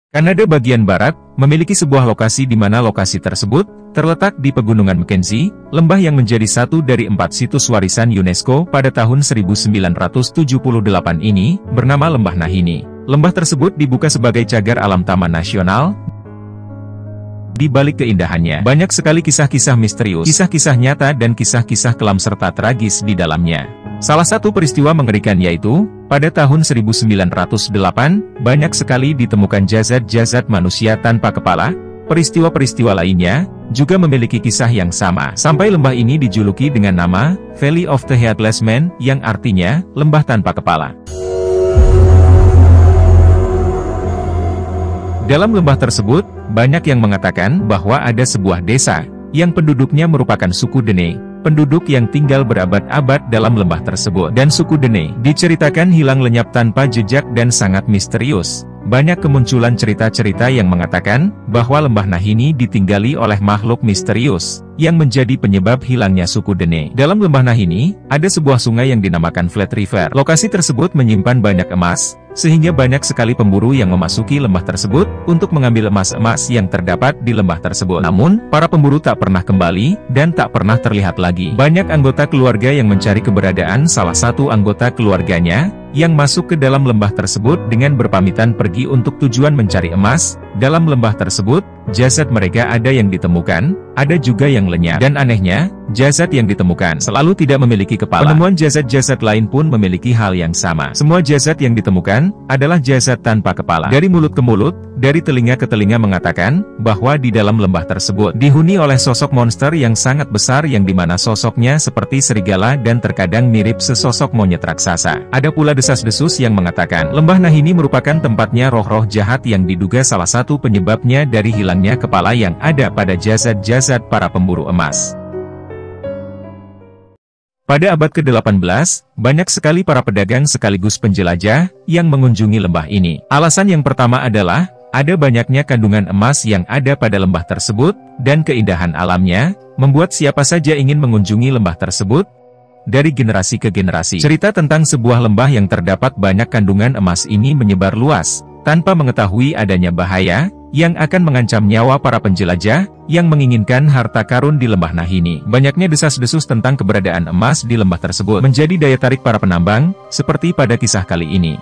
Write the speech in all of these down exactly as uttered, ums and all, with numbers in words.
Kanada bagian barat, memiliki sebuah lokasi di mana lokasi tersebut, terletak di Pegunungan Mackenzie, lembah yang menjadi satu dari empat situs warisan UNESCO pada tahun seribu sembilan ratus tujuh puluh delapan ini, bernama Lembah Nahini. Lembah tersebut dibuka sebagai cagar alam taman nasional. Di balik keindahannya, banyak sekali kisah-kisah misterius, kisah-kisah nyata dan kisah-kisah kelam serta tragis di dalamnya. Salah satu peristiwa mengerikan yaitu, pada tahun seribu sembilan ratus delapan, banyak sekali ditemukan jasad-jasad manusia tanpa kepala. Peristiwa-peristiwa lainnya, juga memiliki kisah yang sama. Sampai lembah ini dijuluki dengan nama, Valley of the Headless Man, yang artinya, lembah tanpa kepala. Dalam lembah tersebut, banyak yang mengatakan bahwa ada sebuah desa, yang penduduknya merupakan suku Dene. Penduduk yang tinggal berabad-abad dalam lembah tersebut. Dan suku Dene diceritakan hilang lenyap tanpa jejak dan sangat misterius. Banyak kemunculan cerita-cerita yang mengatakan bahwa lembah Nahini ditinggali oleh makhluk misterius yang menjadi penyebab hilangnya suku Dene. Dalam lembah Nahini, ada sebuah sungai yang dinamakan Flat River. Lokasi tersebut menyimpan banyak emas, sehingga banyak sekali pemburu yang memasuki lembah tersebut untuk mengambil emas-emas yang terdapat di lembah tersebut. Namun, para pemburu tak pernah kembali dan tak pernah terlihat lagi. Banyak anggota keluarga yang mencari keberadaan salah satu anggota keluarganya yang masuk ke dalam lembah tersebut dengan berpamitan pergi untuk tujuan mencari emas. Dalam lembah tersebut, jasad mereka ada yang ditemukan, ada juga yang lenyap. Dan anehnya, jasad yang ditemukan selalu tidak memiliki kepala. Penemuan jasad-jasad lain pun memiliki hal yang sama. Semua jasad yang ditemukan adalah jasad tanpa kepala. Dari mulut ke mulut, dari telinga ke telinga mengatakan bahwa di dalam lembah tersebut dihuni oleh sosok monster yang sangat besar yang dimana sosoknya seperti serigala dan terkadang mirip sesosok monyet raksasa. Ada pula desas-desus yang mengatakan lembah Nahini merupakan tempatnya roh-roh jahat yang diduga salah satu penyebabnya dari hilangnya kepala yang ada pada jasad-jasad para pemburu emas. Pada abad ke delapan belas, banyak sekali para pedagang sekaligus penjelajah yang mengunjungi lembah ini. Alasan yang pertama adalah, ada banyaknya kandungan emas yang ada pada lembah tersebut, dan keindahan alamnya, membuat siapa saja ingin mengunjungi lembah tersebut. Dari generasi ke generasi, cerita tentang sebuah lembah yang terdapat banyak kandungan emas ini menyebar luas, tanpa mengetahui adanya bahaya yang akan mengancam nyawa para penjelajah yang menginginkan harta karun di lembah Nahini. Banyaknya desas-desus tentang keberadaan emas di lembah tersebut menjadi daya tarik para penambang, seperti pada kisah kali ini.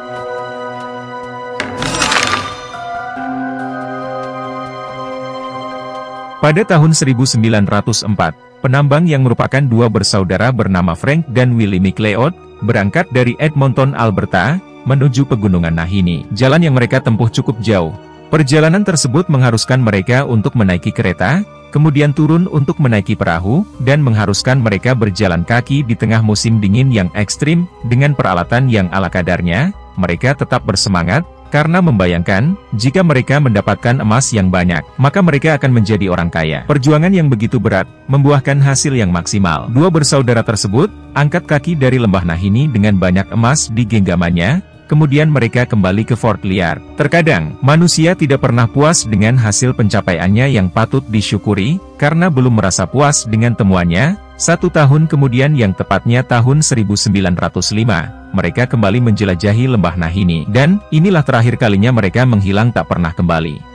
Pada tahun seribu sembilan ratus empat, penambang yang merupakan dua bersaudara bernama Frank dan Willie McLeod, berangkat dari Edmonton, Alberta, menuju Pegunungan Nahini. Jalan yang mereka tempuh cukup jauh. Perjalanan tersebut mengharuskan mereka untuk menaiki kereta, kemudian turun untuk menaiki perahu, dan mengharuskan mereka berjalan kaki di tengah musim dingin yang ekstrim. Dengan peralatan yang ala kadarnya, mereka tetap bersemangat, karena membayangkan, jika mereka mendapatkan emas yang banyak, maka mereka akan menjadi orang kaya. Perjuangan yang begitu berat, membuahkan hasil yang maksimal. Dua bersaudara tersebut, angkat kaki dari lembah Nahini dengan banyak emas di genggamannya, kemudian mereka kembali ke Fort Liar. Terkadang, manusia tidak pernah puas dengan hasil pencapaiannya yang patut disyukuri, karena belum merasa puas dengan temuannya. Satu tahun kemudian yang tepatnya tahun seribu sembilan ratus lima, mereka kembali menjelajahi lembah Nahini. Dan, inilah terakhir kalinya mereka menghilang tak pernah kembali.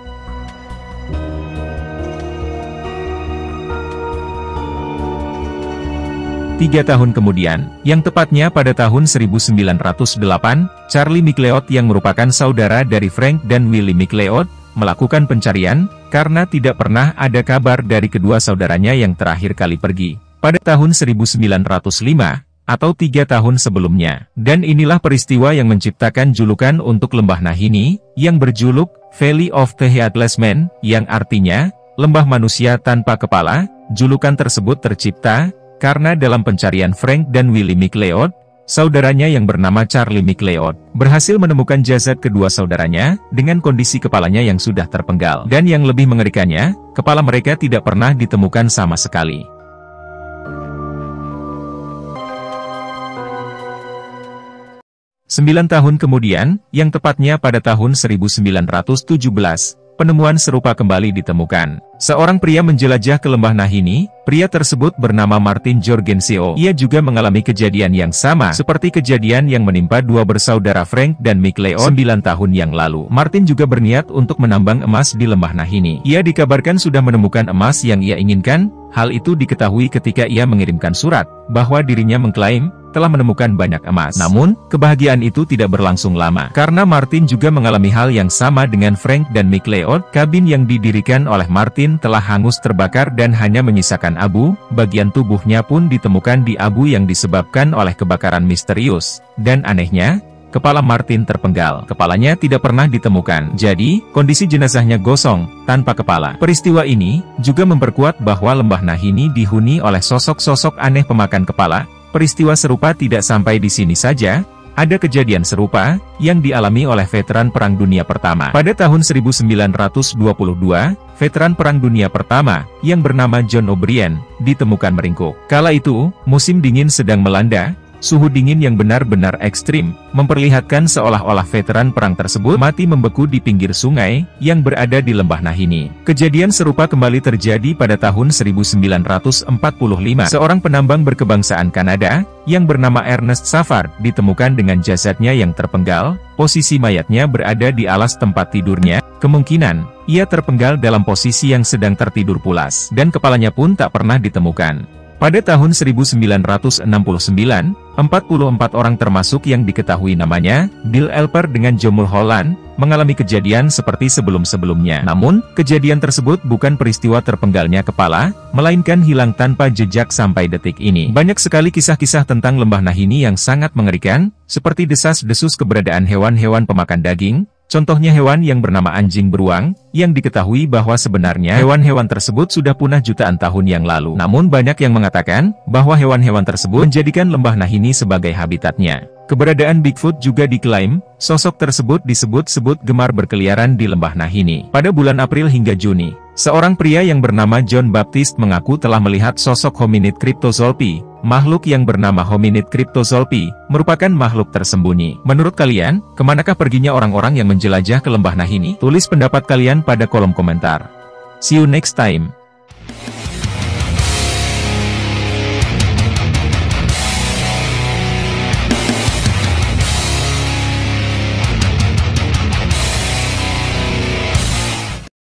Tiga tahun kemudian, yang tepatnya pada tahun seribu sembilan ratus delapan, Charlie McLeod yang merupakan saudara dari Frank dan Willie McLeod, melakukan pencarian, karena tidak pernah ada kabar dari kedua saudaranya yang terakhir kali pergi, pada tahun seribu sembilan ratus lima, atau tiga tahun sebelumnya. Dan inilah peristiwa yang menciptakan julukan untuk lembah Nahini, yang berjuluk, Valley of the Headless Man, yang artinya, lembah manusia tanpa kepala. Julukan tersebut tercipta, karena dalam pencarian Frank dan Willie McLeod, saudaranya yang bernama Charlie McLeod, berhasil menemukan jasad kedua saudaranya, dengan kondisi kepalanya yang sudah terpenggal. Dan yang lebih mengerikannya, kepala mereka tidak pernah ditemukan sama sekali. Sembilan tahun kemudian, yang tepatnya pada tahun seribu sembilan ratus tujuh belas, penemuan serupa kembali ditemukan. Seorang pria menjelajah ke lembah Nahini. Pria tersebut bernama Martin Jorgensen. Ia juga mengalami kejadian yang sama seperti kejadian yang menimpa dua bersaudara Frank dan Mick Leon sembilan tahun yang lalu. Martin juga berniat untuk menambang emas di lembah Nahini. Ia dikabarkan sudah menemukan emas yang ia inginkan. Hal itu diketahui ketika ia mengirimkan surat bahwa dirinya mengklaim telah menemukan banyak emas. Namun, kebahagiaan itu tidak berlangsung lama, karena Martin juga mengalami hal yang sama dengan Frank dan Mick Leon. Kabin yang didirikan oleh Martin telah hangus terbakar dan hanya menyisakan abu. Bagian tubuhnya pun ditemukan di abu yang disebabkan oleh kebakaran misterius. Dan anehnya, kepala Martin terpenggal. Kepalanya tidak pernah ditemukan. Jadi, kondisi jenazahnya gosong, tanpa kepala. Peristiwa ini juga memperkuat bahwa lembah Nahini dihuni oleh sosok-sosok aneh pemakan kepala. Peristiwa serupa tidak sampai di sini saja. Ada kejadian serupa yang dialami oleh veteran Perang Dunia Pertama. Pada tahun seribu sembilan ratus dua puluh dua, veteran Perang Dunia Pertama yang bernama John O'Brien ditemukan meringkuk. Kala itu, musim dingin sedang melanda. Suhu dingin yang benar-benar ekstrim, memperlihatkan seolah-olah veteran perang tersebut mati membeku di pinggir sungai, yang berada di lembah Nahini. Kejadian serupa kembali terjadi pada tahun seribu sembilan ratus empat puluh lima. Seorang penambang berkebangsaan Kanada, yang bernama Ernest Savard, ditemukan dengan jasadnya yang terpenggal. Posisi mayatnya berada di alas tempat tidurnya. Kemungkinan, ia terpenggal dalam posisi yang sedang tertidur pulas, dan kepalanya pun tak pernah ditemukan. Pada tahun seribu sembilan ratus enam puluh sembilan, empat puluh empat orang termasuk yang diketahui namanya, Bill Elper dengan Joe Mulholland, mengalami kejadian seperti sebelum-sebelumnya. Namun, kejadian tersebut bukan peristiwa terpenggalnya kepala, melainkan hilang tanpa jejak sampai detik ini. Banyak sekali kisah-kisah tentang lembah Nahini yang sangat mengerikan, seperti desas-desus keberadaan hewan-hewan pemakan daging. Contohnya hewan yang bernama anjing beruang, yang diketahui bahwa sebenarnya hewan-hewan tersebut sudah punah jutaan tahun yang lalu. Namun banyak yang mengatakan bahwa hewan-hewan tersebut menjadikan lembah Nahini sebagai habitatnya. Keberadaan Bigfoot juga diklaim, sosok tersebut disebut-sebut gemar berkeliaran di lembah Nahini. Pada bulan April hingga Juni, seorang pria yang bernama John Baptist mengaku telah melihat sosok hominid Cryptozoolpi. Makhluk yang bernama hominid Cryptozoolpi merupakan makhluk tersembunyi. Menurut kalian, kemanakah perginya orang-orang yang menjelajah ke lembah Nahini? Tulis pendapat kalian pada kolom komentar. See you next time.